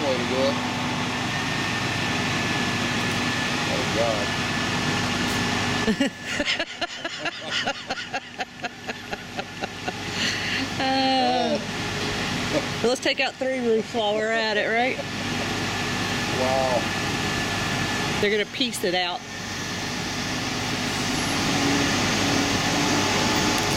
way to do it. Oh God. Let's take out 3 roofs while we're at it, right? Wow. They're gonna piece it out.